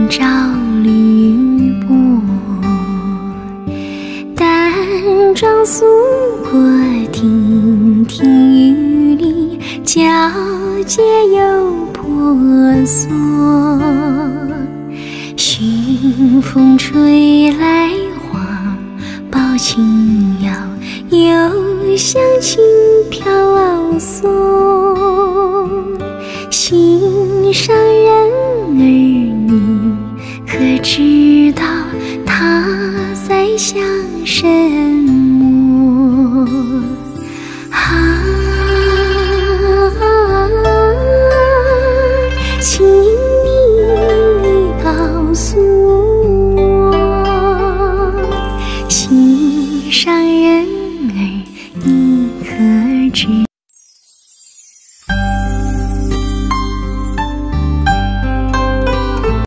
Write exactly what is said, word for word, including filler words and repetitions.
照绿波，淡妆素裹亭亭玉立，皎洁又婆娑。熏风吹来花抱轻摇，又向轻飘送。心上人儿你可知道他在想什么？啊，情